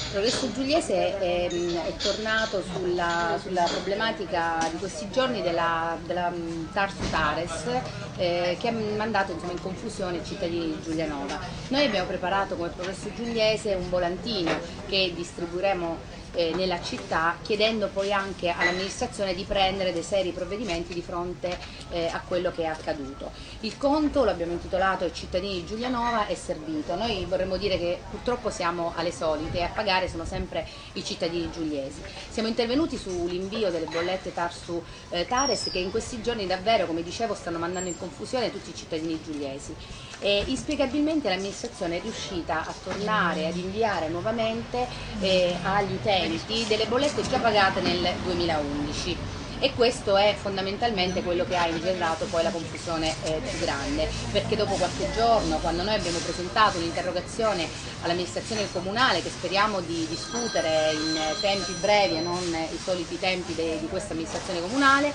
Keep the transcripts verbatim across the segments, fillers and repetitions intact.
Progresso Giuliese è, è tornato sulla, sulla problematica di questi giorni della, della Tarsu Tares, eh, che ha mandato insomma, in confusione i cittadini di Giulianova. Noi abbiamo preparato come Progresso Giuliese un volantino che distribuiremo eh, nella città, chiedendo poi anche all'amministrazione di prendere dei seri provvedimenti di fronte eh, a quello che è accaduto. Il conto lo abbiamo intitolato ai cittadini di Giulianova è servito. Noi vorremmo dire che purtroppo siamo alle solite e a pagare sono sempre i cittadini giuliesi. Siamo intervenuti sull'invio delle bollette Tarsu eh, Tares che in questi giorni davvero, come dicevo, stanno mandando in confusione tutti i cittadini giuliesi. E inspiegabilmente l'amministrazione è riuscita a tornare ad inviare nuovamente eh, agli utenti delle bollette già pagate nel duemilaundici. E questo è fondamentalmente quello che ha ingenerato poi la confusione eh, più grande, perché dopo qualche giorno, quando noi abbiamo presentato un'interrogazione all'amministrazione comunale che speriamo di discutere in tempi brevi e non i soliti tempi de, di questa amministrazione comunale,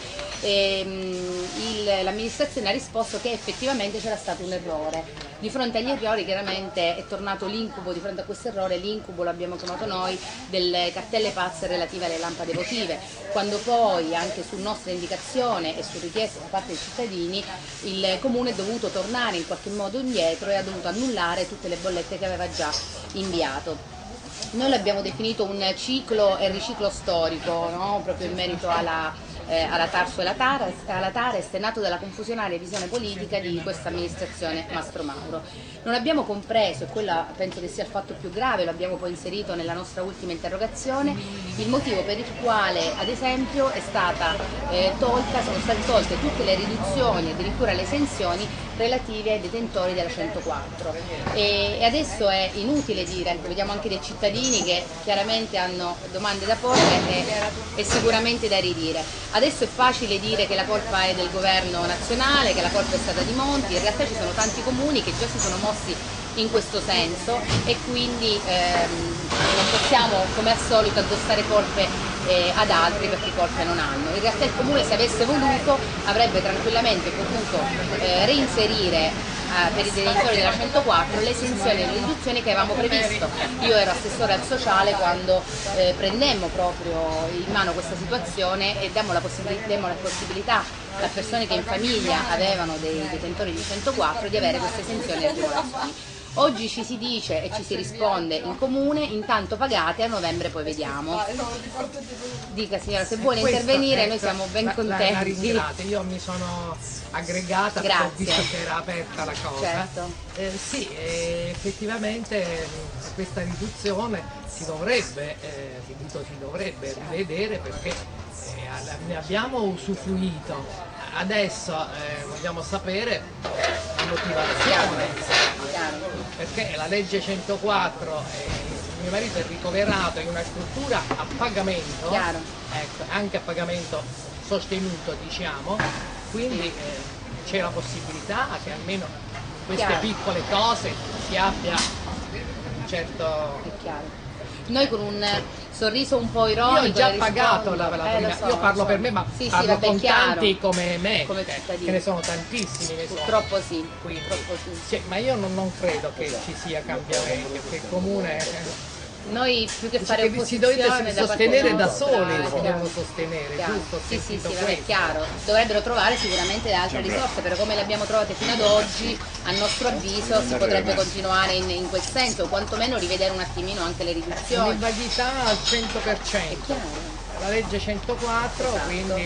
ehm, l'amministrazione ha risposto che effettivamente c'era stato un errore. Di fronte agli errori chiaramente è tornato l'incubo, di fronte a questo errore l'incubo l'abbiamo chiamato noi, delle cartelle pazze relative alle lampade votive, quando poi anche su nostra indicazione e su richiesta da parte dei cittadini il Comune è dovuto tornare in qualche modo indietro e ha dovuto annullare tutte le bollette che aveva già inviato. Noi l'abbiamo definito un ciclo e riciclo storico, no? Proprio in merito alla Eh, alla Tarsu e alla Tares, alla Tares è nato dalla confusionaria visione politica di questa amministrazione Mastro Mauro. Non abbiamo compreso, e quello penso che sia il fatto più grave, lo abbiamo poi inserito nella nostra ultima interrogazione, il motivo per il quale ad esempio è stata eh, tolta, sono state tolte tutte le riduzioni, addirittura le esenzioni relative ai detentori della centoquattro. E, e adesso è inutile dire, vediamo anche dei cittadini che chiaramente hanno domande da porre e, e sicuramente da ridire. Adesso è facile dire che la colpa è del governo nazionale, che la colpa è stata di Monti, in realtà ci sono tanti comuni che già si sono mossi in questo senso e quindi ehm, non possiamo come al solito addossare colpe eh, ad altri perché colpe non hanno. In realtà il comune, se avesse voluto, avrebbe tranquillamente potuto eh, reinserire per i detentori della centoquattro le esenzioni e le riduzioni che avevamo previsto. Io ero assessore al sociale quando eh, prendemmo proprio in mano questa situazione e diamo la, possibilità, diamo la possibilità a persone che in famiglia avevano dei detentori di centoquattro di avere queste esenzioni e agevolazioni. Oggi ci si dice e ci si risponde in comune, intanto pagate, a novembre poi vediamo. Dica signora, se vuole intervenire noi siamo ben la, contenti. La, la ringrazio, io mi sono aggregata perché ho visto che era aperta la cosa. Certo. Eh, sì, eh, effettivamente questa riduzione si dovrebbe, eh, si dovrebbe rivedere perché eh, ne abbiamo usufruito. Adesso eh, vogliamo sapere la motivazione, perché la legge centoquattro, eh, mio marito è ricoverato in una struttura a pagamento, ecco, anche a pagamento sostenuto diciamo, quindi eh, c'è la possibilità che almeno queste Chiaro. piccole cose si abbia un certo... È chiaro. Noi con un sorriso un po' ironico. Io ho già pagato la, la eh, so, io parlo so. per me, ma sì, parlo sì, vabbè, con chiaro. tanti come me, come eh, che ne sono tantissimi. Ne Purtroppo sono. sì, Quindi, purtroppo sì. Cioè, ma io non, non credo che ci sia cambiamento, perché il comune... Eh, Noi più che fare che si dovete da sostenere da nostra, soli, si chiaro. devono sostenere, Chiaro. giusto? Sì, sì, sì, vabbè, chiaro. Dovrebbero trovare sicuramente altre risorse, però come le abbiamo trovate fino ad oggi, a nostro avviso si potrebbe continuare in, in quel senso, o quantomeno rivedere un attimino anche le riduzioni. Un'invalidità al cento per cento, la legge centoquattro, esatto. Quindi...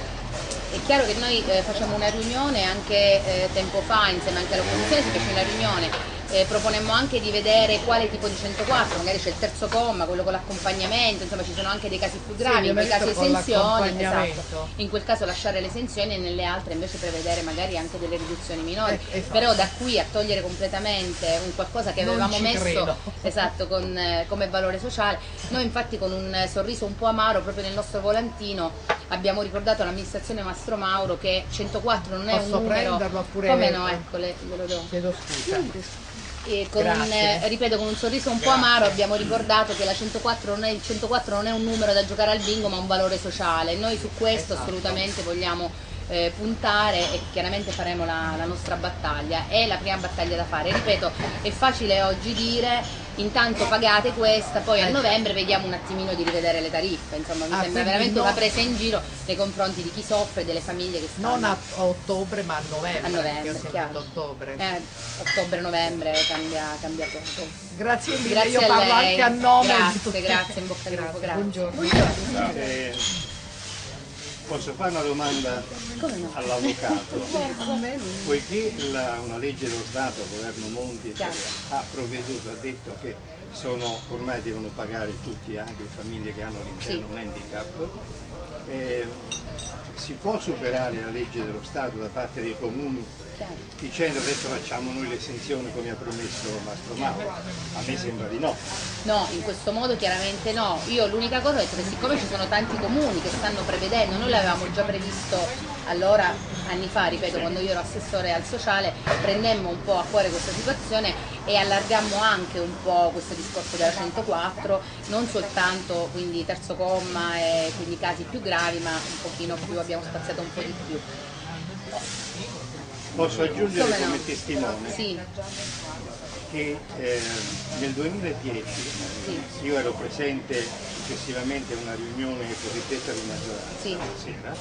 È chiaro che noi eh, facciamo una riunione anche eh, tempo fa, insieme anche alla commissione, si fece una riunione, eh, proponemmo anche di vedere quale tipo di centoquattro, magari c'è il terzo comma, quello con l'accompagnamento, insomma ci sono anche dei casi più gravi, sì, in quei casi esenzioni, esatto. In quel caso lasciare le esenzioni e nelle altre invece prevedere magari anche delle riduzioni minori, eh, esatto. Però da qui a togliere completamente un qualcosa che avevamo messo esatto, con, eh, come valore sociale, noi infatti con un sorriso un po' amaro proprio nel nostro volantino abbiamo ricordato all'amministrazione Mastro Mauro che centoquattro non è Posso un numero, oppure come no, ecco, le, glielo do. Chiedo scusa. E con un, ripeto, con un sorriso un po' amaro abbiamo ricordato che la centoquattro non è, il centoquattro non è un numero da giocare al bingo ma un valore sociale. Noi su questo assolutamente vogliamo eh, puntare, e chiaramente faremo la, la nostra battaglia. È la prima battaglia da fare, ripeto, è facile oggi dire intanto pagate questa, poi a novembre vediamo un attimino di rivedere le tariffe, insomma mi ah, sembra veramente no, una presa in giro nei confronti di chi soffre, delle famiglie che stanno... Non a ottobre ma a novembre. A novembre, chiaro. Ottobre. Eh, ottobre-novembre cambia, cambia poco. Grazie mille, Grazie io a parlo lei. anche a nome grazie, di tutti. Grazie, in bocca al lupo, grazie. Buongiorno. Buongiorno. Eh, posso fare una domanda no? all'avvocato? Poiché la, una legge dello Stato, il governo Monti, Chiaro. ha provveduto, ha detto che sono, ormai devono pagare tutti, anche le famiglie che hanno all'interno Sì. un handicap, eh, si può superare la legge dello Stato da parte dei comuni dicendo adesso facciamo noi l'esenzione come ha promesso Mastro Mauro? A me sembra di no. No, in questo modo chiaramente no. Io l'unica cosa è che siccome ci sono tanti comuni che stanno prevedendo, noi l'avevamo già previsto allora, anni fa, ripeto, quando io ero assessore al sociale, prendemmo un po' a cuore questa situazione e allargammo anche un po' questo discorso della centoquattro, non soltanto quindi terzo comma e quindi casi più gravi, ma un pochino più, abbiamo spaziato un po' di più. Posso aggiungere come, come no? testimone Sì. che eh, nel duemiladieci Sì. io ero presente successivamente a una riunione cosiddetta di maggioranza Sì. la sera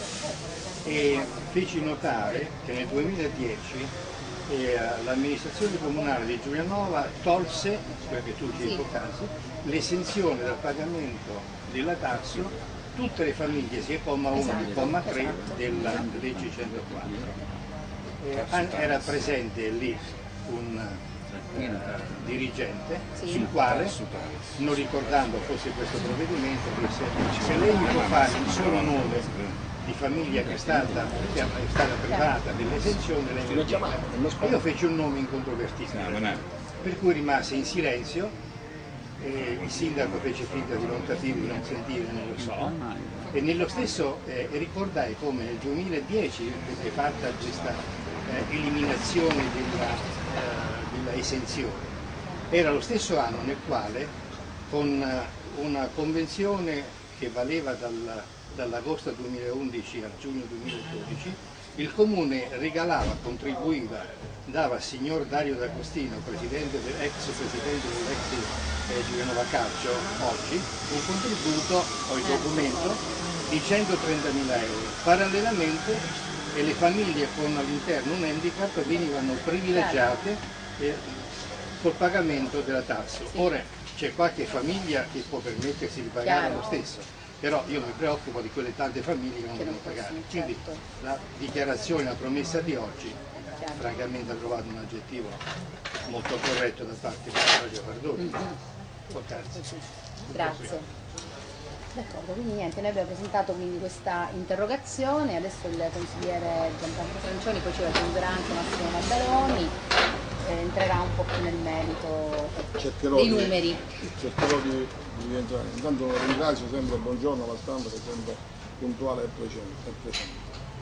e feci notare che nel duemiladieci eh, l'amministrazione comunale di Giulianova tolse, quella che tu dici Sì. poc'anzi, l'esenzione dal pagamento della tasso tutte le famiglie sia comma uno che comma tre esatto. della legge centoquattro. Eh, era presente lì un eh, dirigente Sì. sul quale, non ricordando fosse questo provvedimento, disse se lei mi può fare un solo nome di famiglia che è stata, che è stata privata dell'esenzione, lei me lo dica. Io feci un nome incontrovertibile, per cui rimase in silenzio, eh, il sindaco fece finta di non capire, di non sentire, non lo so, e nello stesso eh, ricordai come nel duemiladieci venne fatta questa eh, eliminazione della, eh, della esenzione. Era lo stesso anno nel quale con eh, una convenzione che valeva dal, dall'agosto duemilaundici al giugno duemiladodici il Comune regalava, contribuiva, dava al signor Dario D'Agostino, presidente del, ex presidente dell'ex eh, Giulianova Calcio, oggi, un contributo o il documento di centotrentamila euro. Parallelamente e le famiglie con all'interno un handicap venivano privilegiate eh, col pagamento della tassa. Ora c'è qualche famiglia che può permettersi di pagare Chiaro. lo stesso. Però io mi preoccupo di quelle tante famiglie che non devono pagare. Quindi la dichiarazione, la promessa di oggi, francamente ha trovato un aggettivo molto corretto da parte di Claudio Pardoni. Mm-hmm. Grazie. D'accordo, quindi niente, noi abbiamo presentato quindi questa interrogazione, adesso il consigliere Gianfranco Francioni, poi ci raggiungerà anche Massimo Maddaloni, eh, entrerà un po' più nel merito cercherò dei di, numeri. Cercherò di, di entrare. Intanto ringrazio sempre, buongiorno alla stampa che è sempre puntuale e presente.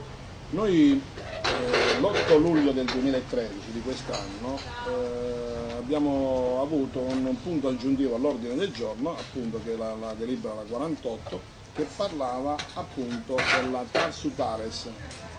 Noi eh, l'otto luglio del duemilatredici di quest'anno eh, abbiamo avuto un punto aggiuntivo all'ordine del giorno, appunto che è la, la delibera la quarantotto, che parlava appunto della Tarsu Tares.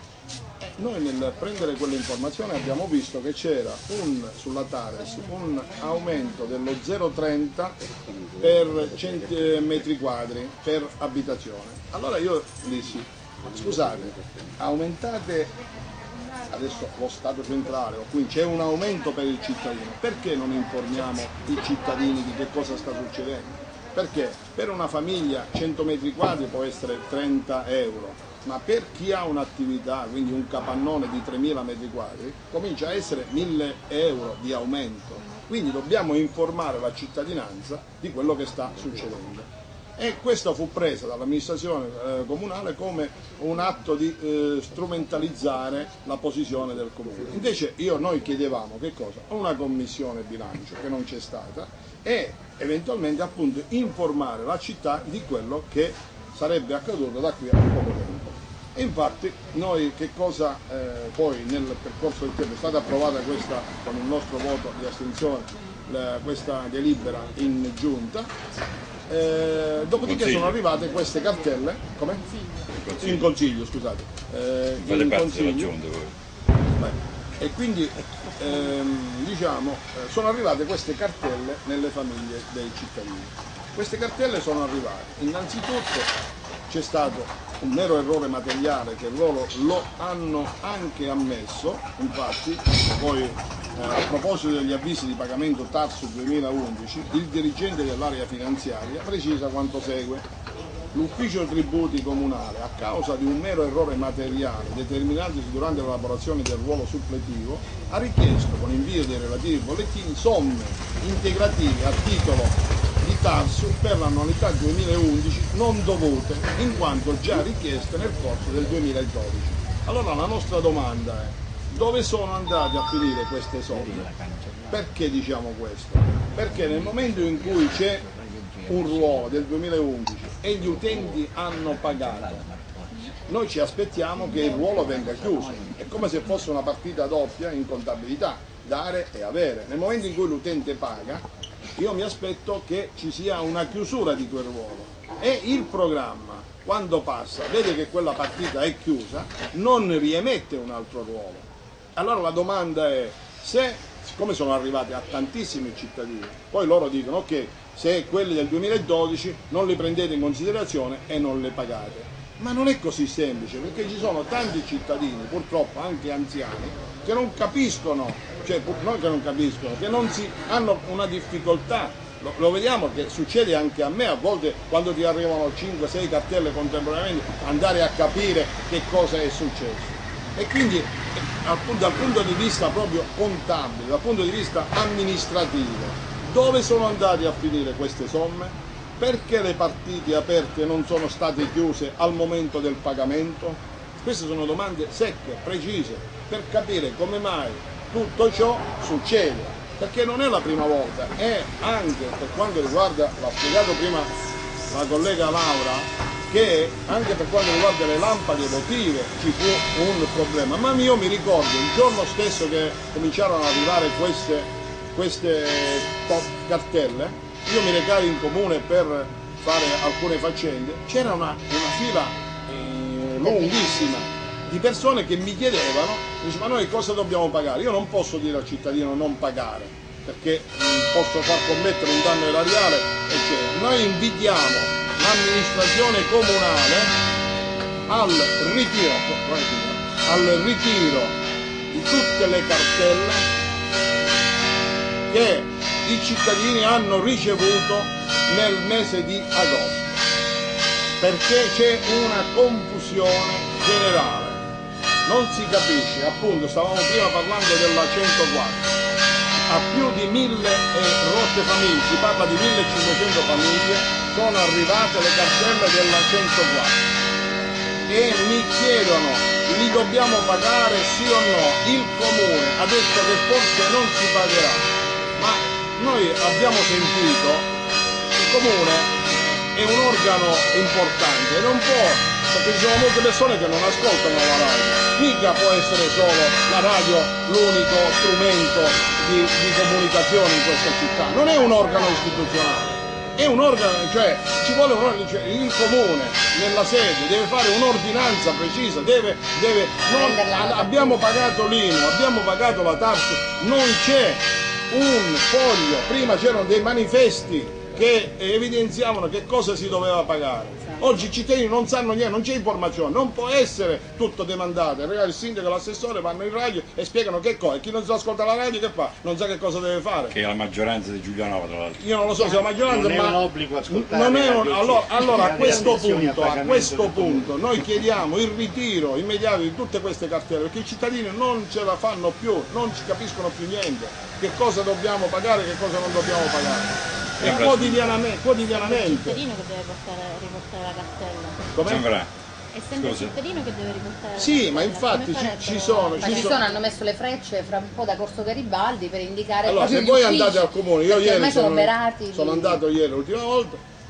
Noi nel prendere quell'informazione abbiamo visto che c'era sulla Tares un aumento dello zero virgola trenta per cento metri quadri per abitazione. Allora io dissi, scusate, aumentate adesso lo Stato centrale, o quindi c'è un aumento per il cittadino, perché non informiamo i cittadini di che cosa sta succedendo? Perché per una famiglia cento metri quadri può essere trenta euro, ma per chi ha un'attività, quindi un capannone di tremila metri quadri, comincia a essere mille euro di aumento. Quindi dobbiamo informare la cittadinanza di quello che sta succedendo. E questa fu presa dall'amministrazione eh, comunale come un atto di eh, strumentalizzare la posizione del comune. Invece io, noi chiedevamo che cosa? Una commissione bilancio che non c'è stata e eventualmente appunto informare la città di quello che sarebbe accaduto da qui a poco tempo. E infatti noi che cosa eh, poi nel percorso del tempo è stata approvata questa con il nostro voto di astensione la, questa delibera in giunta. Eh, dopodiché sono arrivate queste cartelle, come? in consiglio, scusate. Eh, Fate in parte consiglio. della giunta voi. Beh, e quindi ehm, diciamo eh, sono arrivate queste cartelle nelle famiglie dei cittadini. Queste cartelle sono arrivate, innanzitutto c'è stato un mero errore materiale che loro lo hanno anche ammesso, infatti poi eh, a proposito degli avvisi di pagamento Tarsu duemilaundici il dirigente dell'area finanziaria precisa quanto segue. L'ufficio tributi comunale, a causa di un mero errore materiale determinatosi durante l'elaborazione del ruolo suppletivo, ha richiesto con invio dei relativi bollettini somme integrative a titolo di Tarsu per l'annualità duemilaundici non dovute, in quanto già richieste nel corso del duemiladodici. Allora la nostra domanda è: dove sono andate a finire queste somme? Perché diciamo questo? Perché nel momento in cui c'è un ruolo del duemilaundici e gli utenti hanno pagato, noi ci aspettiamo che il ruolo venga chiuso, è come se fosse una partita doppia in contabilità, dare e avere. Nel momento in cui l'utente paga, io mi aspetto che ci sia una chiusura di quel ruolo e il programma, quando passa, vede che quella partita è chiusa, non riemette un altro ruolo. Allora la domanda è: se, siccome sono arrivati a tantissimi cittadini, poi loro dicono ok, se quelli del duemiladodici non li prendete in considerazione e non le pagate. Ma non è così semplice, perché ci sono tanti cittadini, purtroppo anche anziani, che non capiscono, cioè non che non capiscono, che non si, hanno una difficoltà. Lo, lo vediamo che succede anche a me, a volte quando ti arrivano cinque sei cartelle contemporaneamente, andare a capire che cosa è successo. E quindi dal punto di vista proprio contabile, dal punto di vista amministrativo, dove sono andate a finire queste somme? Perché le partite aperte non sono state chiuse al momento del pagamento? Queste sono domande secche, precise, per capire come mai tutto ciò succede. Perché non è la prima volta, e anche per quanto riguarda, l'ha spiegato prima la collega Laura, che anche per quanto riguarda le lampade votive ci fu un problema. Ma io mi ricordo il giorno stesso che cominciarono ad arrivare queste queste cartelle, io mi recai in comune per fare alcune faccende, c'era una, una fila eh, lunghissima di persone che mi chiedevano, dice, ma noi cosa dobbiamo pagare? Io non posso dire al cittadino non pagare, perché mh, posso far commettere un danno erariale, eccetera. Noi invitiamo l'amministrazione comunale al ritiro, al ritiro di tutte le cartelle che i cittadini hanno ricevuto nel mese di agosto, perché c'è una confusione generale, non si capisce. Appunto stavamo prima parlando della centoquattro, a più di mille e rotte famiglie, si parla di millecinquecento famiglie, sono arrivate le cartelle della centoquattro e mi chiedono: li dobbiamo pagare sì o no? Il comune ha detto che forse non si pagherà. Ma noi abbiamo sentito, il comune è un organo importante e non può, perché ci sono molte persone che non ascoltano la radio, mica può essere solo la radio l'unico strumento di, di comunicazione in questa città, non è un organo istituzionale, è un organo, cioè ci vuole un organo, cioè, il comune nella sede deve fare un'ordinanza precisa, deve, deve non, abbiamo pagato l'I M U, abbiamo pagato la Tarsu, non c'è un foglio, prima c'erano dei manifesti che evidenziavano che cosa si doveva pagare. Oggi i cittadini non sanno niente, non c'è informazione, non può essere tutto demandato. Il sindaco e l'assessore vanno in radio e spiegano che cosa, e chi non si ascolta la radio che fa? Non sa che cosa deve fare. Che è la maggioranza di Giulianova, tra l'altro. Io non lo so se è la maggioranza, non ma è un obbligo ascoltare. Non è un... Allora, allora a questo punto, a a questo punto noi chiediamo il ritiro immediato di tutte queste cartelle, perché i cittadini non ce la fanno più, non ci capiscono più niente, che cosa dobbiamo pagare, che cosa non dobbiamo pagare. E quotidianamente, quotidianamente. È il cittadino che deve portare, riportare la cartella. Come? È sempre il cittadino che deve riportare la sì, cartella. ma infatti ci, ci sono. Ma ci ci sono, sono, hanno messo le frecce fra un po' da Corso Garibaldi per indicare. allora, se voi andate al comune, io ieri sono, sono, berati sono di... andato ieri l'ultima volta,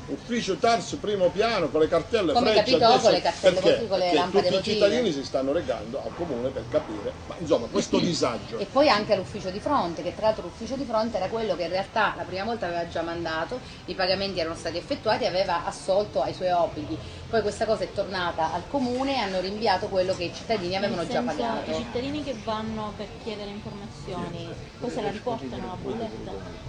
ufficio Tars primo piano con le cartelle come freccia capitò adesso, con le cartelle perché, votive, con le perché lampade tutti votive. i cittadini si stanno recando al comune per capire, ma insomma questo disagio. E poi anche l'ufficio di fronte, che tra l'altro l'ufficio di fronte era quello che in realtà la prima volta aveva già mandato, i pagamenti erano stati effettuati e aveva assolto ai suoi obblighi. Poi questa cosa è tornata al comune e hanno rinviato quello che i cittadini avevano già pagato. I cittadini che vanno per chiedere informazioni, poi se la riportano la bolletta?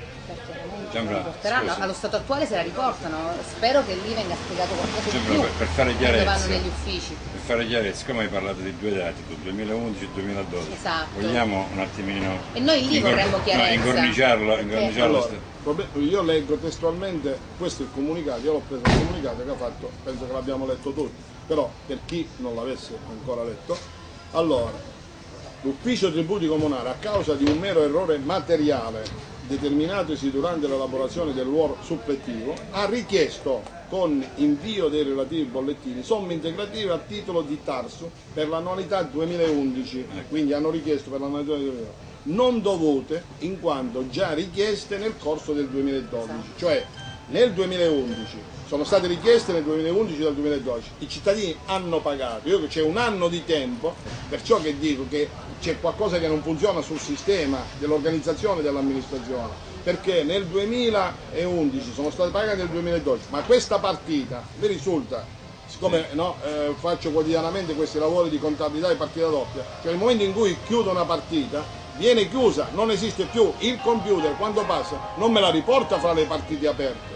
Riporteranno. Allo stato attuale se la riportano, spero che lì venga spiegato qualcosa di più per, per fare quando chiarezza, vanno negli uffici. Per fare chiarezza, come hai parlato di due dati, duemilaundici e duemiladodici, esatto. Vogliamo un attimino e noi lì ingor- vorremmo chiarezza, no, incorniciarlo, incorniciarlo. Allora, io leggo testualmente, questo è il comunicato, io l'ho preso il comunicato che ha fatto, penso che l'abbiamo letto tutti, però per chi non l'avesse ancora letto, allora, l'ufficio tributi comunale a causa di un mero errore materiale determinatosi durante l'elaborazione del ruolo suppletivo, ha richiesto con invio dei relativi bollettini somme integrative a titolo di Tarsu per l'annualità duemilaundici, quindi hanno richiesto per l'annualità duemilaundici, non dovute in quanto già richieste nel corso del duemiladodici, cioè nel duemilaundici sono state richieste nel duemilaundici dal duemiladodici, i cittadini hanno pagato, io c'è un anno di tempo, perciò che dico che c'è qualcosa che non funziona sul sistema dell'organizzazione dell'amministrazione, perché nel duemilaundici sono state pagate nel duemiladodici, ma questa partita mi risulta, siccome no, eh, faccio quotidianamente questi lavori di contabilità di partita doppia, cioè nel momento in cui chiudo una partita viene chiusa, non esiste più, il computer quando passa non me la riporta fra le partite aperte.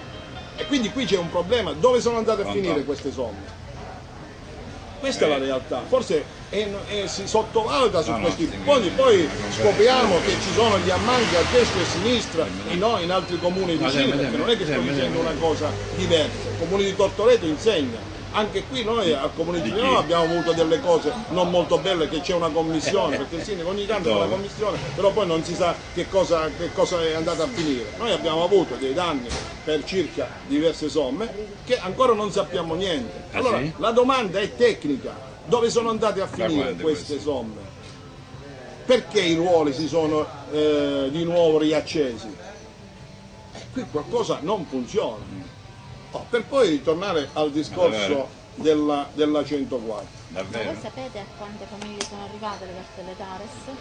E quindi qui c'è un problema, dove sono andate a finire queste somme? Questa è la realtà, forse è, è, si sottovaluta su no, questi no, punti, poi scopriamo che ci sono gli ammanchi a destra e a sinistra in, no, in altri comuni vicini, perché non è che sto dicendo una cosa diversa, il comune di Tortoreto insegna. Anche qui noi al Comune di Giuliano abbiamo avuto delle cose non molto belle, che c'è una commissione, perché il sindaco ogni tanto fa una commissione, però poi non si sa che cosa, che cosa è andata a finire. Noi abbiamo avuto dei danni per circa diverse somme che ancora non sappiamo niente. Allora la domanda è tecnica, dove sono andate a finire queste somme? Perché i ruoli si sono eh, di nuovo riaccesi? Qui qualcosa non funziona. Per poi ritornare al discorso della, della centoquattro. Davvero? Voi sapete a quante famiglie sono arrivate le cartelle Tares?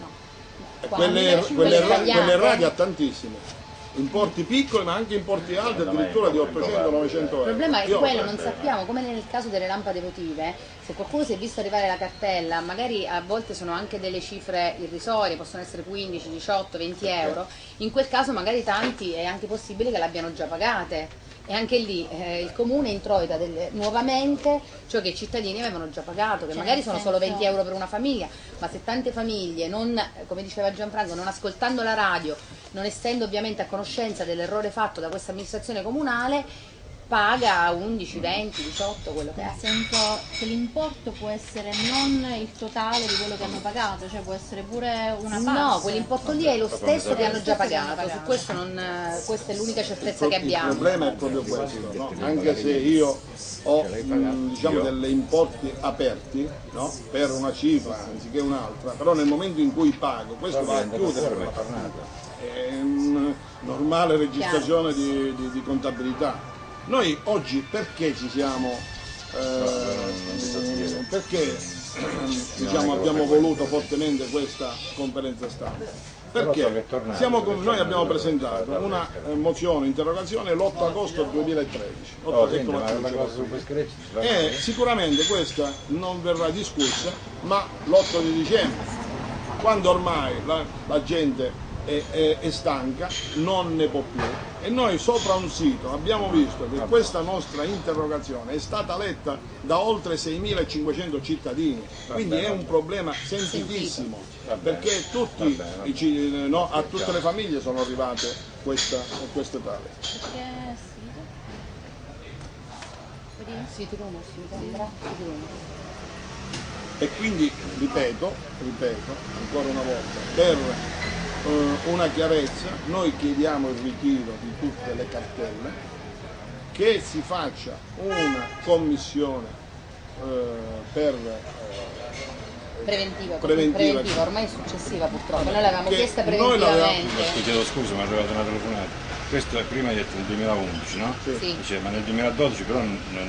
No. Quelle, quelle, quelle errate a tantissime. Importi piccoli ma anche importi alti, addirittura di ottocento novecento euro. Il problema è Io, quello, non sappiamo, come nel caso delle lampade votive, se qualcuno si è visto arrivare la cartella, magari a volte sono anche delle cifre irrisorie, possono essere quindici, diciotto, venti euro, in quel caso magari tanti è anche possibile che l'abbiano già pagate. E anche lì eh, il comune introita delle, nuovamente ciò che i cittadini avevano già pagato, che cioè, magari sono solo venti euro per una famiglia, ma se tante famiglie, non, come diceva Gianfranco, non ascoltando la radio, non essendo ovviamente a conoscenza dell'errore fatto da questa amministrazione comunale, paga undici, venti, diciotto, quello che è. Nel senso che l'importo può essere non il totale di quello che hanno pagato, cioè può essere pure una parte. No, quell'importo lì è lo stesso che hanno già pagato, su questo non, questa è l'unica certezza che abbiamo. Il problema è proprio questo, no? Anche se io ho mh, diciamo delle importi aperti, no? Per una cifra anziché un'altra, però nel momento in cui pago, questo va a chiudere la partita. È una normale registrazione di, di, di contabilità. Noi oggi perché ci siamo, eh, perché diciamo, abbiamo voluto fortemente questa conferenza stampa? Perché siamo, noi abbiamo presentato una mozione, interrogazione l'otto agosto duemilatredici e sicuramente questa non verrà discussa, ma l'otto di dicembre, quando ormai la, la gente È, è, è stanca, non ne può più, e noi sopra un sito abbiamo visto che questa nostra interrogazione è stata letta da oltre seimilacinquecento cittadini, quindi è un problema sentitissimo, perché tutti, i, no, a tutte le famiglie sono arrivate questa, queste tale. E quindi ripeto, ripeto ancora una volta, per una chiarezza, noi chiediamo il ritiro di tutte le cartelle, che si faccia una commissione eh, per eh, preventiva, preventiva, preventiva, ormai successiva purtroppo, noi l'avevamo chiesta preventivamente. Chiedo scusa, mi è arrivata una telefonata. questo è prima hai detto nel duemilaundici, no? Sì. Dice, ma nel duemiladodici però non, non,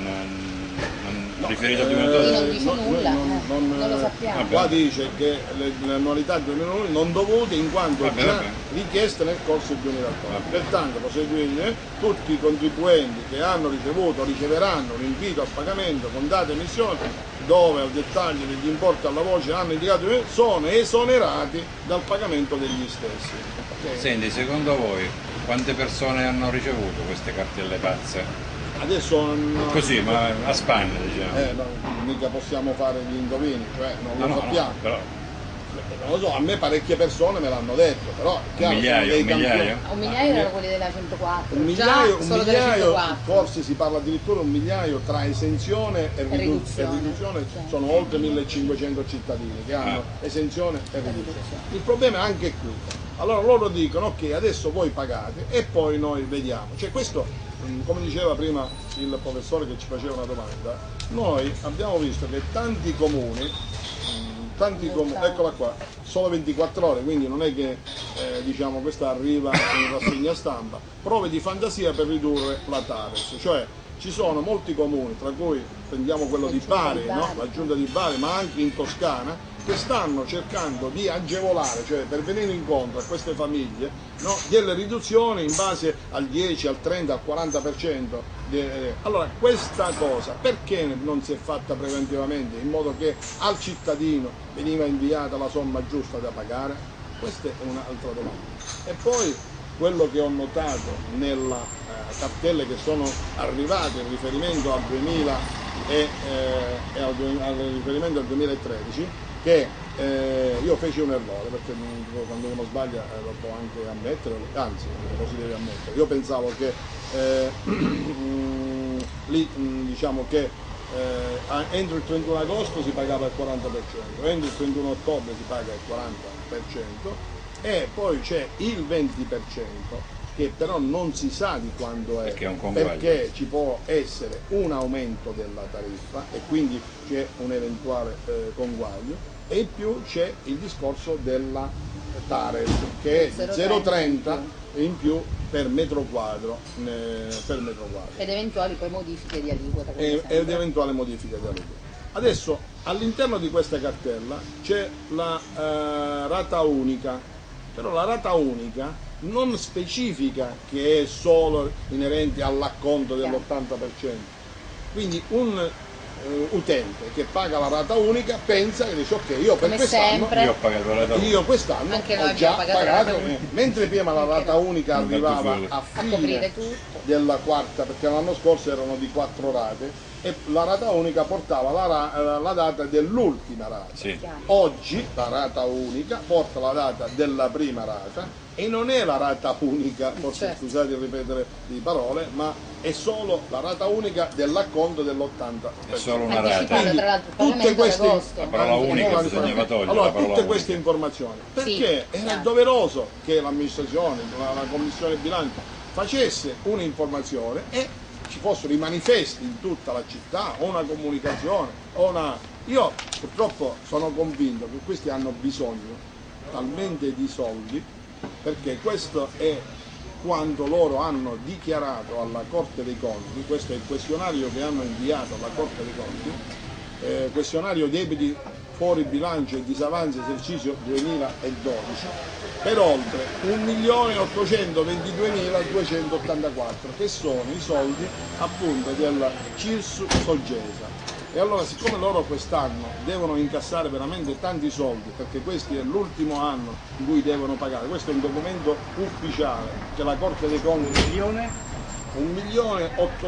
non No, riferito al eh, duemiladodici. non dice no, nulla, non, eh, non, non lo sappiamo. Vabbè. Qua dice che le, le annualità duemilaundici non dovute in quanto Vabbè, già vabbè. richieste nel corso del duemilaquattordici. Vabbè. Pertanto, proseguire, tutti i contribuenti che hanno ricevuto o riceveranno un invito al pagamento con data e emissione dove al dettaglio degli importi alla voce hanno indicato sono esonerati dal pagamento degli stessi. Okay? Senti, secondo voi quante persone hanno ricevuto queste cartelle pazze? Adesso no, Così, ma a spanne diciamo. eh, no, mica possiamo fare gli indovini, cioè non no, lo no, sappiamo. no, però Non lo so, a me parecchie persone me l'hanno detto, però è chiaro, un migliaio, sono dei un migliaio? campioni. Un migliaio erano quelli della centoquattro, Un migliaio, già un solo della migliaio, centoquattro. forse si parla addirittura un migliaio tra esenzione e, ridu- riduzione. e riduzione, Certo. sono oltre millecinquecento cittadini che hanno Ah. esenzione e riduzione. Il problema è anche qui. Allora loro dicono ok, adesso voi pagate e poi noi vediamo. Cioè questo, mh, come diceva prima il professore che ci faceva una domanda, noi abbiamo visto che tanti comuni, mh, tanti comuni, eccola qua, solo ventiquattro ore, quindi non è che eh, diciamo questa arriva in rassegna stampa, prove di fantasia per ridurre la TARES, cioè ci sono molti comuni, tra cui prendiamo quello di Bari, no? La giunta di Bari, ma anche in Toscana, che stanno cercando di agevolare, cioè per venire incontro a queste famiglie, no? Delle riduzioni in base al dieci, al trenta, al quaranta per cento. Allora questa cosa perché non si è fatta preventivamente in modo che al cittadino veniva inviata la somma giusta da pagare? Questa è un'altra domanda. E poi quello che ho notato nelle eh, cartelle che sono arrivate in riferimento al duemila e, eh, e al, al riferimento al duemilatredici, che eh, io feci un errore, perché quando uno sbaglia eh, lo può anche ammettere, anzi lo si deve ammettere. Io pensavo che eh, lì diciamo che eh, entro il trentuno agosto si pagava il quaranta per cento, entro il trentuno ottobre si paga il quaranta per cento e poi c'è il venti per cento che però non si sa di quando è, perché, è un conguaglio. Perché ci può essere un aumento della tariffa e quindi c'è un eventuale eh, conguaglio, e in più c'è il discorso della TARES che è zero virgola trenta in più per metro quadro, eh, per metro quadro. Ed eventuali poi modifiche di aliquota. E, ed eventuali modifiche di aliquota. Adesso all'interno di questa cartella c'è la eh, rata unica, però la rata unica non specifica che è solo inerente all'acconto dell'ottanta per cento. Quindi un uh, utente che paga la rata unica pensa che dice ok, io per Come quest'anno sempre. Io ho pagato la rata io quest'anno Anche noi ho già abbiamo pagato la pagato, rata eh, mentre prima la rata unica Non arrivava tanto a A fine coprire tutto. della quarta, perché l'anno scorso erano di quattro rate e la rata unica portava la, ra- la data dell'ultima rata. Sì. Oggi la rata unica porta la data della prima rata e non è la rata unica, forse Certo. scusate di ripetere di parole, ma è solo la rata unica dell'acconto dell'ottanta per cento. È solo una Anticipato, rata. Quindi, tra l'altro, il tutte pagamento queste- ad agosto. La parola Anche unica agosto. bisognava togliere, Allora, la parola tutte unica. queste informazioni, perché Sì, era chiaro. doveroso che l'amministrazione, la, la commissione bilancio facesse un'informazione e ci fossero i manifesti in tutta la città, o una comunicazione, o una... Io purtroppo sono convinto che questi hanno bisogno talmente di soldi, perché questo è quanto loro hanno dichiarato alla Corte dei Conti, questo è il questionario che hanno inviato alla Corte dei Conti, eh, questionario debiti fuori bilancio e disavanzi esercizio duemiladodici, per oltre un milione ottocentoventiduemiladuecentottantaquattro, che sono i soldi appunto del C I R S Soggesa. E allora, siccome loro quest'anno devono incassare veramente tanti soldi, perché questo è l'ultimo anno in cui devono pagare, questo è un documento ufficiale che la Corte dei Conti... Un milione? un milione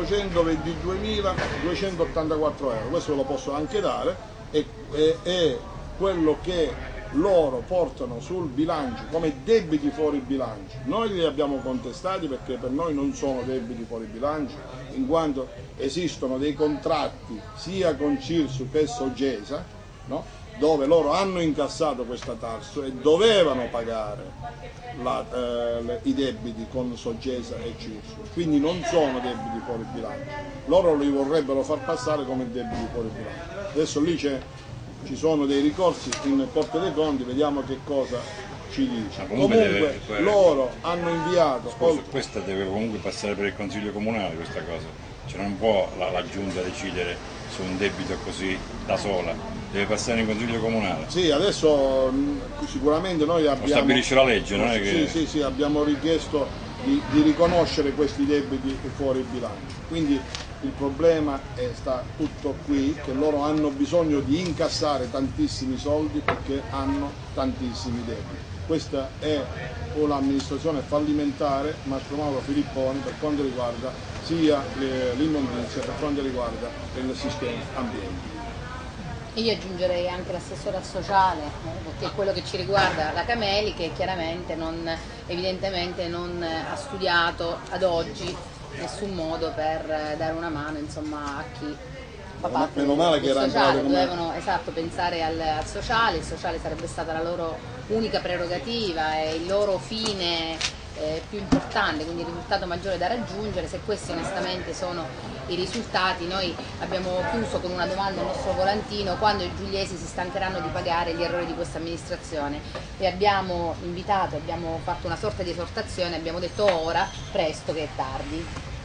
ottocentoventiduemiladuecentottantaquattro euro, questo ve lo posso anche dare, è, è, è quello che loro portano sul bilancio come debiti fuori bilancio. Noi li abbiamo contestati perché per noi non sono debiti fuori bilancio, in quanto esistono dei contratti sia con C I R S che Soggesa, no? Dove loro hanno incassato questa tasso e dovevano pagare la, eh, le, i debiti con Soggesa e C I R S, quindi non sono debiti fuori bilancio. Loro li vorrebbero far passare come debiti fuori bilancio. Adesso lì c'è ci sono dei ricorsi in Corte dei Conti, vediamo che cosa ci dice. Ma Comunque, comunque deve- loro hanno inviato, Scusa, questa deve comunque passare per il Consiglio Comunale questa cosa, cioè non può la, la Giunta decidere su un debito così da sola, deve passare in Consiglio Comunale. sì, adesso mh, sicuramente noi abbiamo... Lo stabilisce la legge, non è che... Sì, sì, sì, abbiamo richiesto di, di riconoscere questi debiti fuori bilancio. Quindi il problema è, sta tutto qui, che loro hanno bisogno di incassare tantissimi soldi perché hanno tantissimi debiti. Questa è un'amministrazione fallimentare, Mastro Mauro Filipponi, per quanto riguarda sia l'immondizia, per quanto riguarda il sistema ambiente. E io aggiungerei anche l'assessore al sociale, eh, perché è quello che ci riguarda la Cameli, che chiaramente non, evidentemente non ha studiato ad oggi nessun modo per dare una mano, insomma, a chi fa parte Meno male che del era sociale. entrato come- Dovevano, esatto, pensare al, al sociale, il sociale sarebbe stata la loro unica prerogativa e il loro fine eh, più importante, quindi il risultato maggiore da raggiungere. Se questi onestamente sono i risultati, noi abbiamo chiuso con una domanda al nostro volantino: quando i giuliesi si stancheranno di pagare gli errori di questa amministrazione? E abbiamo invitato, abbiamo fatto una sorta di esortazione, abbiamo detto ora, presto che è tardi.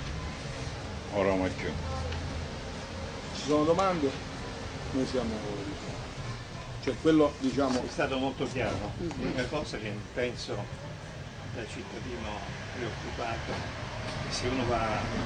Ora mai più. Ci sono domande? Noi siamo... Cioè quello, diciamo... È stato molto chiaro. L'unica cosa che penso da cittadino preoccupato è che se uno va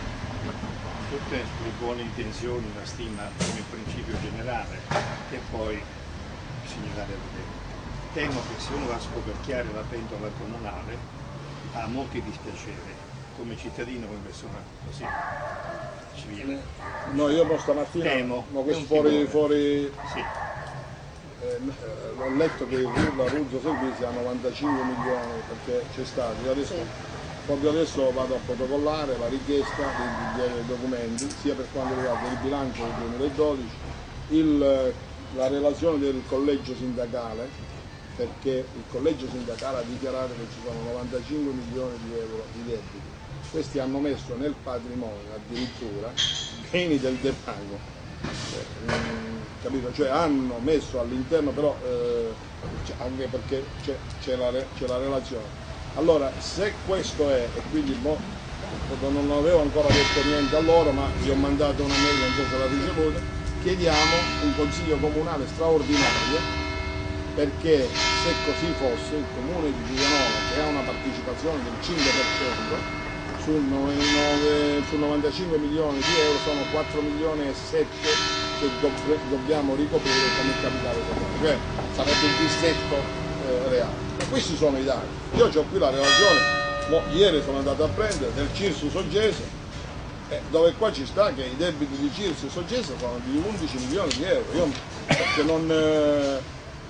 tutte le buone intenzioni, la stima come principio generale, che poi bisogna dare a vedere. Temo che se uno va a scoperchiare la pentola comunale ha molti dispiaceri, come cittadino, come persona così civile. No, io poi stamattina Temo, no, è questo un fuori, timore. fuori Sì. eh, ho letto che la Ruzzo Servizi ha novantacinque milioni perché c'è stato. Io adesso, Sì. proprio adesso vado a protocollare la richiesta dei, dei documenti, sia per quanto riguarda il bilancio del duemiladodici, il, la relazione del collegio sindacale, perché il collegio sindacale ha dichiarato che ci sono novantacinque milioni di euro di debiti. Questi hanno messo nel patrimonio addirittura beni del demanio, eh, capito? Cioè hanno messo all'interno, però eh, anche perché c'è la, la relazione. Allora, se questo è, e quindi boh, non avevo ancora detto niente a loro, ma gli ho mandato una mail, non so se l'ha ricevuta, chiediamo un consiglio comunale straordinario, perché se così fosse il comune di Giulianova, che ha una partecipazione del cinque per cento, su, su novantacinque milioni di euro sono quattro milioni e sette che do, dobbiamo ricoprire come capitale sociale, cioè sarebbe il distretto eh, reale. E questi sono i dati. Io ho qui la relazione, mo, ieri sono andato a prendere del Cirsu Soggese, eh, dove qua ci sta che i debiti di Cirsu Soggese sono di undici milioni di euro. Io perché non... Eh,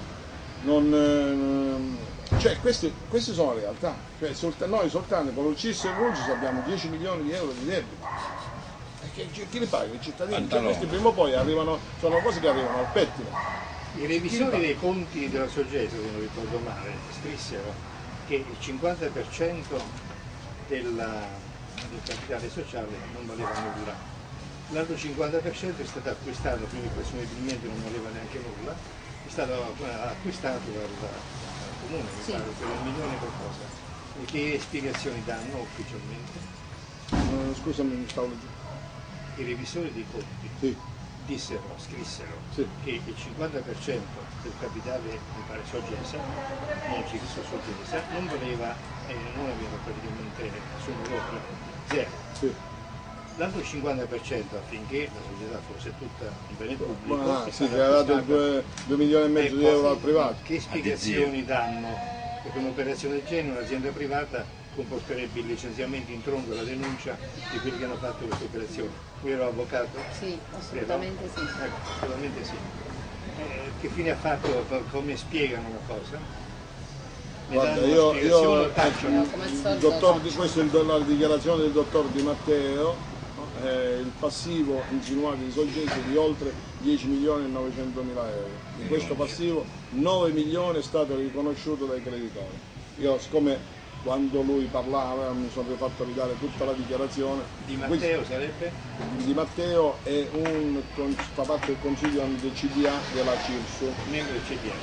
non eh, cioè queste, queste sono le realtà. Cioè, solta, noi soltanto con il Cirsu e il Ruggi abbiamo dieci milioni di euro di debiti. E che, chi li paga? I cittadini? Cioè, questi prima o poi arrivano, sono cose che arrivano al pettine. I revisori dei conti della Soggese, se non ricordo male, scrissero che il cinquanta per cento della, del capitale sociale non valeva nulla. L'altro cinquanta per cento è stato acquistato, quindi presumibilmente non valeva neanche nulla, è stato acquistato dal, dal comune, mi Sì. pare, per un milione e qualcosa. E che spiegazioni danno ufficialmente? Uh, scusami, mi stavo leggendo. I revisori dei conti Sì. dissero, scrissero Sì. che il cinquanta per cento del capitale, mi pare Soggesa, non Cirsu Soggesa, non valeva e eh, non aveva praticamente nessun valore, zero. Sì. L'altro cinquanta per cento affinché la società fosse tutta in bene pubblico, Ma, è sì, stata che ha dato acquistata. due milioni e mezzo Ecco, di euro al privato. Che spiegazioni danno? Perché un'operazione del genere, un'azienda privata comporterebbe il licenziamento in tronco e la denuncia di quelli che hanno fatto questa operazione. Qui ero avvocato? Sì, assolutamente sì. Ecco, assolutamente sì. Eh, che fine ha fatto? Come spiegano la cosa? Mi Guarda, danno io, una spiegazione io o tacciono? No, come al il solito dottor, tacciono. questa è la dichiarazione del dottor Di Matteo, eh, il passivo insinuato di Soggese di oltre dieci milioni e novecentomila euro. Di questo passivo nove milioni è stato riconosciuto dai creditori. Io siccome quando lui parlava mi sono fatto ridare tutta la dichiarazione. Di Matteo sarebbe? Di Matteo è un, fa parte del consiglio del C D A della Cirsu. Membro del C D A, sì.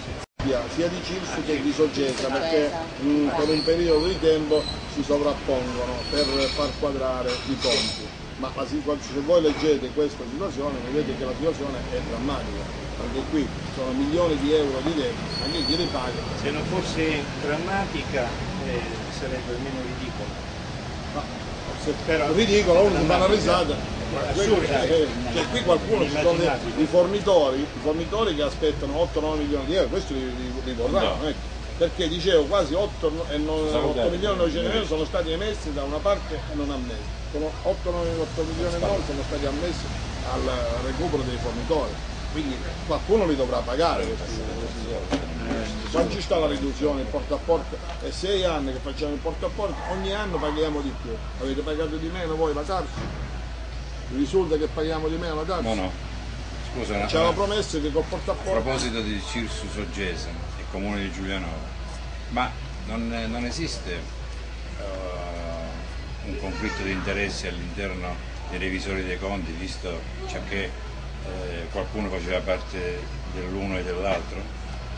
sia di Cirsu che di Soggesa, perché mh, per un periodo di tempo si sovrappongono per far quadrare i conti. Ma la se voi leggete questa situazione vedete che la situazione è drammatica, anche qui sono milioni di euro di debiti, anche chi li paga. Se non fosse drammatica eh, sarebbe meno ridicolo. No, se però ridicolo uno si fa una risata. Assurda, eh, cioè, qui qualcuno ci sono dei, dei fornitori, i fornitori che aspettano otto nove milioni di euro, questo li, li, li vorranno, ecco. Perché dicevo quasi otto milioni novecento euro sono stati emessi da una parte e non ammessi, sono otto milioni e nove sono stati ammessi al recupero dei fornitori, quindi qualcuno li dovrà pagare questi, questi soldi. Quando ci sta la riduzione, il porta a porta, è sei anni che facciamo il porta a porta, ogni anno paghiamo di più. Avete pagato di meno voi la tarsi? Vi risulta che paghiamo di meno la tarsi? No, no. Scusa, ci aveva promesso che col porta a porta. A proposito di Cirsu Soggesa e Comune di Giulianova, ma non, non esiste uh, un conflitto di interessi all'interno dei revisori dei conti, visto cioè che eh, qualcuno faceva parte dell'uno e dell'altro?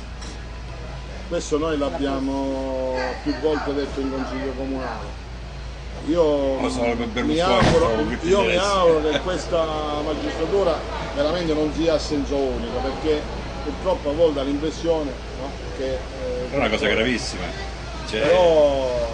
Questo noi l'abbiamo più volte detto in Consiglio Comunale. Io, mi auguro, io mi auguro che questa magistratura veramente non sia a senso unico, perché purtroppo a volte ha l'impressione, no, che... Eh, è una cosa gravissima. Cioè... Però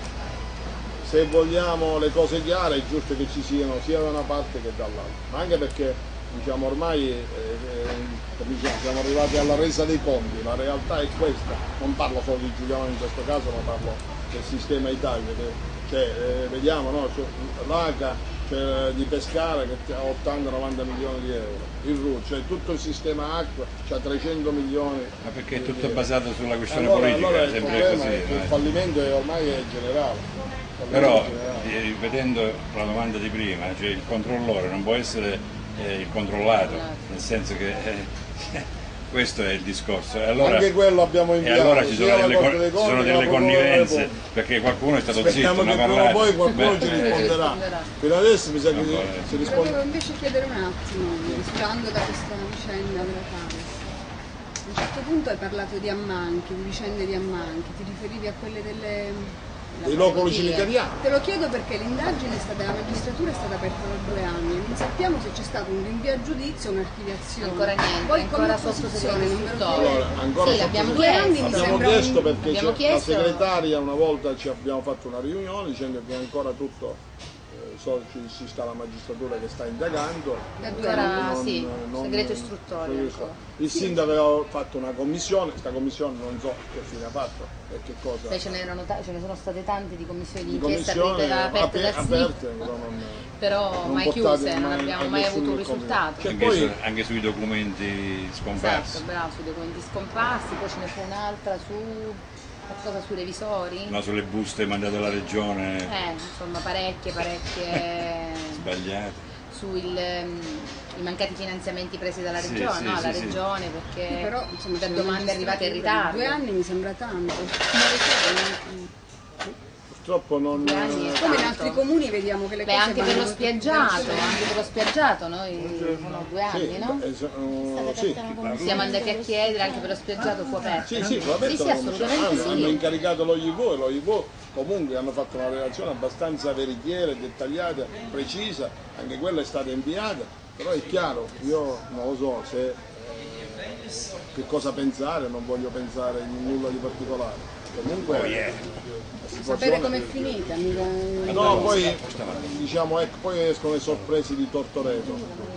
se vogliamo le cose chiare è giusto che ci siano sia da una parte che dall'altra, ma anche perché diciamo ormai eh, eh, diciamo, siamo arrivati alla resa dei conti, la realtà è questa, non parlo solo di Giuliano in questo caso, ma parlo del sistema Italia, che, cioè, eh, vediamo no? Cioè, l'A C A cioè, di Pescara che ha ottanta novanta milioni di euro, il R U, cioè tutto il sistema acqua ha trecento milioni. Ma perché è tutto basato sulla questione allora, politica, allora è sempre il così. È che il fallimento è ormai è generale. Però, rivedendo la domanda di prima, cioè il controllore non può essere eh, il controllato, nel senso che eh, questo è il discorso. E allora, anche quello abbiamo inviato. E allora ci sono delle, con, ci sono delle connivenze, perché qualcuno è stato zitto, ma parlato. Poi qualcuno Beh, ci risponderà. Fino adesso mi sa che si risponde. Volevo invece chiedere un attimo, risultando da questa vicenda della Tares. A un certo punto hai parlato di ammanchi, di vicende di ammanchi, ti riferivi a quelle delle... dei loculi cimiteriali. Te lo chiedo perché l'indagine è stata, la magistratura è stata aperta da due anni, non sappiamo se c'è stato un rinvio a giudizio o un'archiviazione. Ancora niente, poi ancora sotto segreto istruttorio. Allora, ancora sì, sotto l'abbiamo segreto. chiesto, abbiamo chiesto un... perché abbiamo la chiesto... segretaria una volta ci abbiamo fatto una riunione dicendo che ancora tutto so, ci, ci sta la magistratura che sta indagando. Ancora non, sì, non, segreto istruttorio. Segreto. Il sì. sindaco aveva fatto una commissione, questa commissione non so che fine ha fatto e che cosa. Beh, ce, n'erano ce ne sono state tante di commissioni di inchiesta aperte dal S N I P, però, non, però non mai chiuse, non mai, abbiamo mai avuto un risultato. Cioè, anche, poi, su, anche sui documenti scomparsi. Esatto, bravo, sui documenti scomparsi, poi ce ne fu un'altra su... qualcosa sui revisori? No, sulle buste mandate alla regione. Eh, insomma parecchie, parecchie... sbagliate. Sui um, mancati finanziamenti presi dalla regione, sì, no? sì, alla sì, regione sì. Perché sì, però, insomma, per domande arrivate in ritardo. Due anni mi sembra tanto. Purtroppo non... Come in altri comuni vediamo che le Beh, cose anche per lo vanno spiaggiato, anche per lo spiaggiato noi sono due anni, sì, no? Uh, sì. Siamo andati a chiedere anche per lo spiaggiato fu aperto. Sì, no? sì, fu aperto, sì, sì, assolutamente hanno, sì. hanno incaricato l'O I V O e l'O I V O comunque hanno fatto una relazione abbastanza veritiera, dettagliata, precisa, anche quella è stata inviata, però è chiaro, io non lo so se eh, che cosa pensare, non voglio pensare in nulla di particolare. Comunque oh, yeah. sapere com'è finita, mica... No, poi diciamo ecco, poi escono le sorprese di Tortoreto.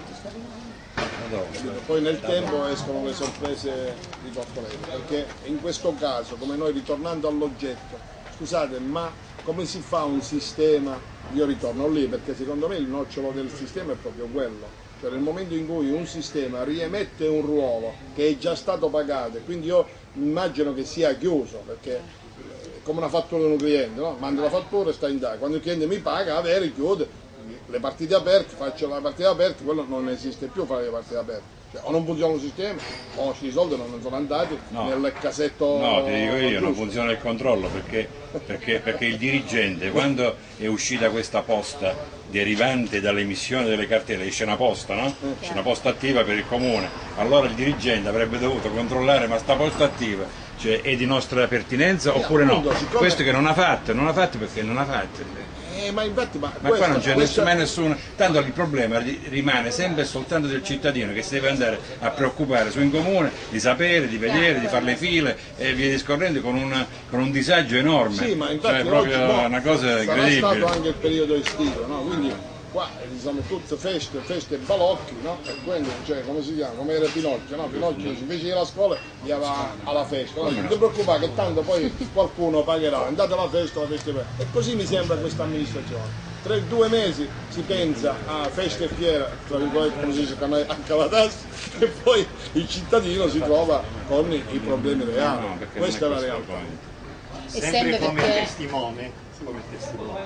Poi nel tempo escono le sorprese di Tortoreto, perché in questo caso, come noi ritornando all'oggetto, scusate, ma come si fa un sistema? Io ritorno lì perché secondo me il nocciolo del sistema è proprio quello. Cioè nel momento in cui un sistema riemette un ruolo che è già stato pagato, quindi io immagino che sia chiuso, perché è come una fattura di un cliente, no? Mando la fattura e sta in DAI, quando il cliente mi paga, avere, chiude, le partite aperte, faccio la partita aperta, quello non esiste più fare le partite aperte. Cioè, o non funziona il sistema o i soldi non sono andati no. nel cassetto. No, ti dico io, giusto. Non funziona il controllo perché, perché, perché il dirigente, quando è uscita questa posta derivante dall'emissione delle cartelle, esce una posta, no? Esce una posta attiva per il comune, allora il dirigente avrebbe dovuto controllare ma sta posta attiva, cioè è di nostra pertinenza oppure no? Questo che non ha fatto, non ha fatto perché non ha fatto. Eh, ma infatti, ma, ma questa, qua non c'è questa... mai nessuno, tanto il problema rimane sempre soltanto del cittadino che si deve andare a preoccupare su in comune, di sapere, di vedere, di fare le file e via discorrendo con, una, con un disagio enorme. Sì, ma infatti cioè, è proprio oggi, no, una cosa incredibile. Sarà stato anche il periodo estivo, no? Quindi qua diciamo tutte feste, feste e balocchi, no? E quindi, cioè, come si chiama? Come era Pinocchio, no? Pinocchio si fece la scuola e andava alla festa, no? Non ti preoccupare che tanto poi qualcuno pagherà, andate alla festa, alla festa e così mi sembra questa amministrazione. Tra i due mesi si pensa a festa e fiera, tra virgolette come si dice anche la tassa, e poi il cittadino si trova con i problemi reali. No, no, questa è la realtà. Sempre, sempre come perché... testimone, come testimone,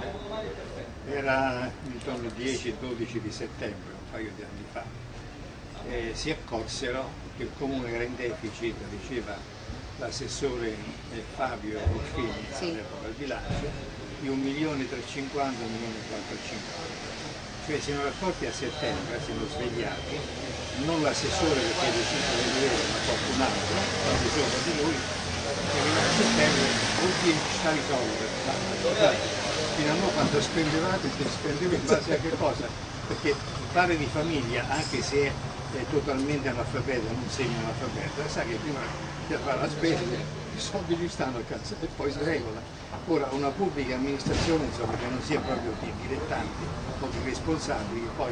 era intorno al dieci dodici di settembre, un paio di anni fa, e si accorsero che il comune era in deficit, diceva l'assessore Fabio Ruffini, sì, all'epoca del bilancio, di un milione trecentocinquanta, un milione quattrocentocinquanta. Cioè si erano raccolti a settembre, si erano svegliati, non l'assessore che chiede cinque mila euro, ma qualcun altro, l'assessore di lui, che a settembre vuol dire ci sta risolvere. Fino a noi quando spendevate, si spendeva in base a che cosa? Perché il padre di famiglia, anche se è totalmente analfabeta, non segna analfabeta, sa che prima di fare la spesa i soldi ci stanno a casa e poi si regola. Ora una pubblica amministrazione insomma, che non sia proprio di dilettanti o di responsabili, poi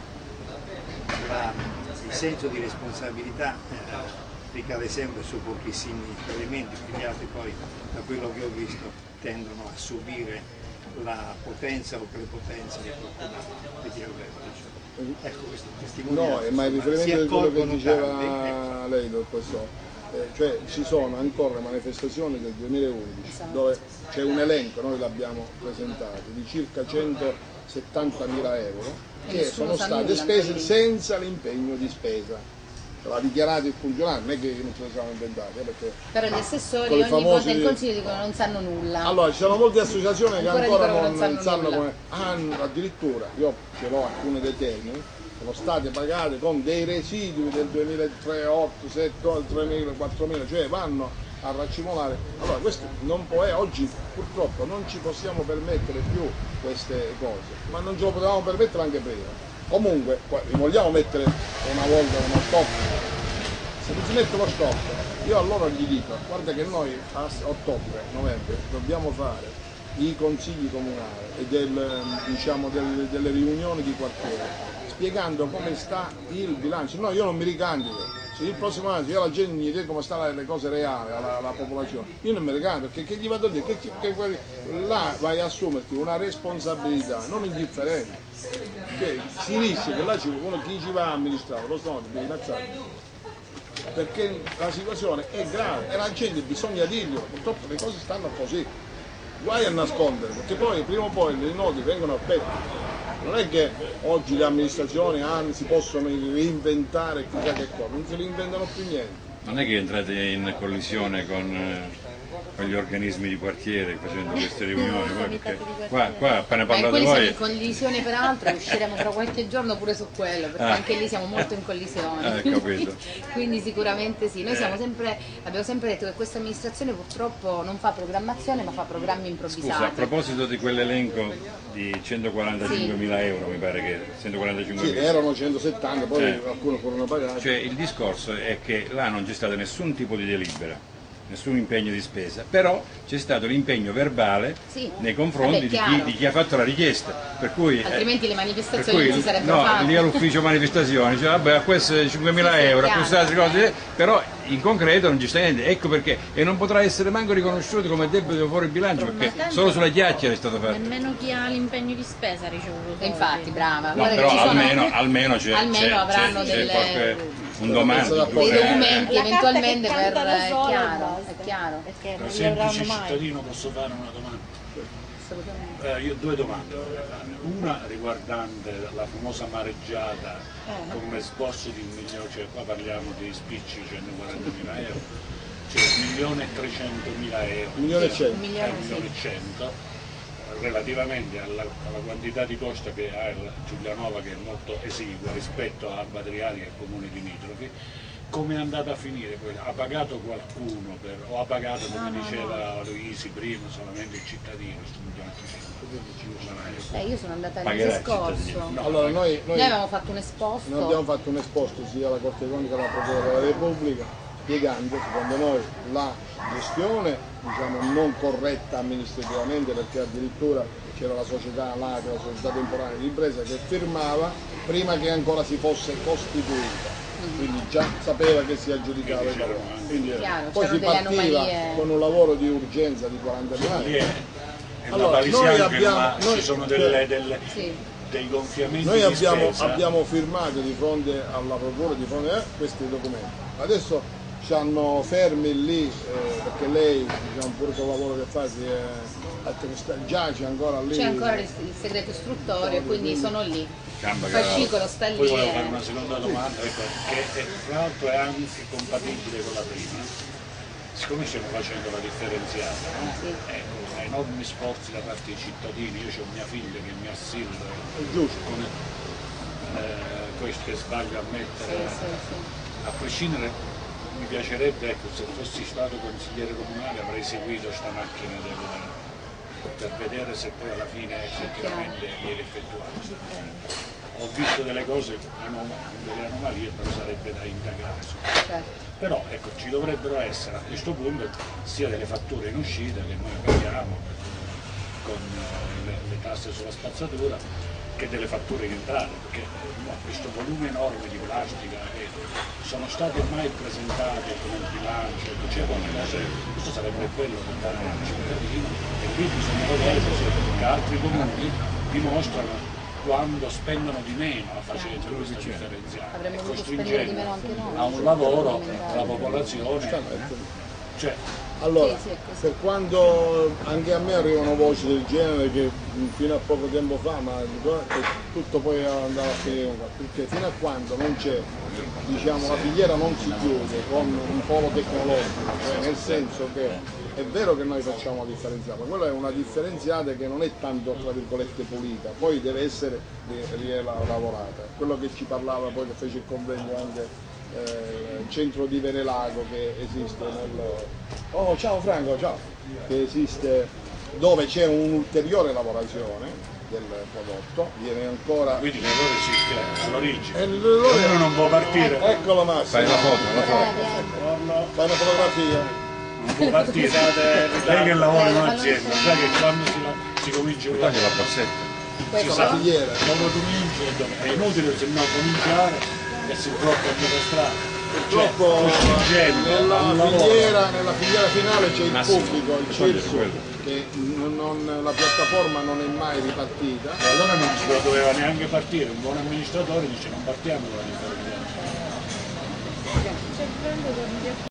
la, il senso di responsabilità eh, ricade sempre su pochissimi elementi, perché gli altri poi da quello che ho visto tendono a subire la potenza o prepotenza di qualcuno che ti aveva. Ecco questo testimonianza. No, ma il riferimento a quello che diceva tardi, lei, professore. Eh, cioè ci sono ancora manifestazioni del duemilaundici, esatto, dove c'è un elenco, noi l'abbiamo presentato, di circa centosettantamila euro che sono state spese senza l'impegno di spesa. L'ha dichiarato il funzionario, non è che non ce le siamo inventate. Eh, però gli assessori ogni volta in consiglio dicono non sanno nulla. Allora ci sono molte associazioni che ancora, ancora non, non sanno, sanno come hanno, addirittura io ce l'ho alcune dei termini, sono state pagate con dei residui del duemilatré, otto, sette, tremila, quattromila, cioè vanno a raccimolare. Allora questo non può, è, oggi purtroppo non ci possiamo permettere più queste cose, ma non ce lo potevamo permettere anche prima. Comunque, vogliamo mettere una volta uno stop? Se non si mette lo stop, io allora gli dico, guarda che noi a ottobre, novembre dobbiamo fare i consigli comunali e del, diciamo, del, delle riunioni di quartiere, spiegando come sta il bilancio. No, io non mi ricandido. Se il prossimo anno io la gente mi dice come stanno le cose reali alla, alla popolazione, io non mi ricandido, perché che gli vado a dire? Che, che, che, là vai a assumerti una responsabilità non indifferente. Che si rischia che là ci, uno, chi ci va a amministrare lo Stato deve innazzare, perché la situazione è grave e la gente bisogna dirglielo, purtroppo le cose stanno così, guai a nascondere, perché poi prima o poi le nodi vengono a pezzi. Non è che oggi le amministrazioni hanno, si possono reinventare chissà che cosa, non si reinventano più niente. Non è che entrate in collisione con, eh, con gli organismi di quartiere facendo queste riunioni, perché qua, qua appena parlate voi... Siamo in collisione peraltro, usciremo tra qualche giorno pure su quello, perché ah. anche lì siamo molto in collisione. Ah, capito. Quindi sicuramente sì, noi siamo sempre, abbiamo sempre detto che questa amministrazione purtroppo non fa programmazione ma fa programmi improvvisati. Scusa, a proposito di quell'elenco di centoquarantacinquemila sì. euro, mi pare che centoquarantacinquemila. Sì, erano centosettanta, poi eh. alcuni furono pagati. Cioè il discorso è che là non c'è stato nessun tipo di delibera, nessun impegno di spesa, però c'è stato l'impegno verbale sì. nei confronti di chi, di chi ha fatto la richiesta, per cui, altrimenti eh, le manifestazioni cui, non si sarebbero no, fatte. Lì all'ufficio manifestazioni, cioè, vabbè, a queste cinquemila sì, euro, a queste altre cose, però in concreto non ci sta niente, ecco perché, e non potrà essere manco riconosciuto come debito fuori il bilancio, perché solo sulle chiacchiere è stato fatto. Nemmeno chi ha l'impegno di spesa ha ricevuto. Infatti, brava. No, però che ci almeno, sono... almeno c'è almeno avranno c'è, delle... c'è qualche... un domani. dei documenti La eventualmente carta che per canta da è sola e chiaro, basta. è chiaro. Perché Da non li semplice avranno mai. cittadino posso fare una domanda? Assolutamente. Eh, io due domande vorrei fare. Una riguardante la famosa mareggiata Eh. con un esborso di un milione, cioè qua parliamo di spicci centoquarantamila euro, cioè un milione e trecentomila euro. Un milione e Sì, cento. un milione, milione e sì. cento, relativamente alla, alla quantità di costo che ha il Giulianova, che è molto esigua rispetto a Alba Adriatica e comuni limitrofi. Come è andata a finire? Poi ha pagato qualcuno per, o ha pagato, come No, no, diceva Luisi prima, solamente il cittadino? Eh, io sono andata il Pagherà mese il scorso. cittadino. No. Allora noi, noi, Noi avevamo fatto un esposto. noi abbiamo fatto un esposto sia alla Corte Economica che alla Procura della Repubblica spiegando secondo noi la gestione diciamo, non corretta amministrativamente, perché addirittura c'era la società là, la società temporanea di impresa che firmava prima che ancora si fosse costituita. Quindi già sapeva che si aggiudicava il lavoro. Quindi, Chiaro, poi si c'erano delle partiva anomalie. con un lavoro di urgenza di quarantamila Lì euro. è, è Allora, una palisiana noi che abbiamo- non ha- noi- ci sono delle, delle- Sì. dei gonfiamenti Noi di abbiamo, spesa. abbiamo firmato di fronte alla procura, di fronte a questi documenti. Adesso ci hanno fermi lì eh, perché lei, diciamo, pure col lavoro che fa, si è attesta- giace ancora lì. C'è ancora il il segreto istruttorio, quindi sono lì. Gamba Il che- fascicolo sta lì. Poi volevo e- fare una seconda domanda, ecco, che è, tra l'altro è anche compatibile con la prima. Siccome stiamo facendo la differenziata, no? Sì. Ecco, enormi sforzi da parte dei cittadini, io ho mia figlia che mi assilla, È giusto. con eh, questo che sbaglio a Sì, mettere, sì, sì. a prescindere mi piacerebbe, ecco, se fossi stato consigliere comunale avrei seguito sta macchina del, per vedere se poi alla fine effettivamente viene effettuato. Ho visto delle cose, anom- delle anomalie, però sarebbe da indagare su. Certo. Però ecco, ci dovrebbero essere a questo punto sia delle fatture in uscita che noi paghiamo con eh, le, le tasse sulla spazzatura, che delle fatture in entrata, perché no, questo volume enorme di plastica che sono state mai presentate come il bilancio, c'è qualcosa, questo sarebbe quello da dare al cittadino, e qui bisogna vedere se che altri comuni dimostrano quando spendono di meno a facendo questa differenziata Avremmo e dovuto spendere di costringendo meno anche noi. a un lavoro la popolazione, cioè Allora, Sì, sì, è così. per quanto anche a me arrivano voci del genere che mh, fino a poco tempo fa, ma dico, che tutto poi andava a finire, perché fino a quando non c'è, diciamo, la filiera non si chiude con un polo tecnologico, cioè nel senso che è vero che noi facciamo la differenziata, ma quella è una differenziata che non è tanto tra virgolette pulita, poi deve essere ri- ri- lavorata. Quello che ci parlava poi, che fece il convegno anche eh, il centro di Venelago che esiste nel... Oh ciao Franco, ciao! Che esiste dove c'è un'ulteriore lavorazione del prodotto, viene ancora... quindi l'errore esiste all'origine. E l'errore- Uno non può partire, Eccolo Massimo, Fai la foto, la foto. Buongiorno. fai una fotografia. Non può partire. Lei che lavora in un'azienda, sai che quando si, si comincia un Togli la lavoro, borsetta. si Questo sa la filiera. dove comincia e dove- è inutile se no cominciare e si blocca in per strada. Purtroppo Cioè, costringendo nella un lavoro. filiera, nella filiera finale c'è il Massimo, pubblico, il togliere CIRSU, quello. che non- non- la piattaforma non è mai ripartita. E allora non si doveva neanche partire, un buon amministratore dice non partiamo dalla differenza.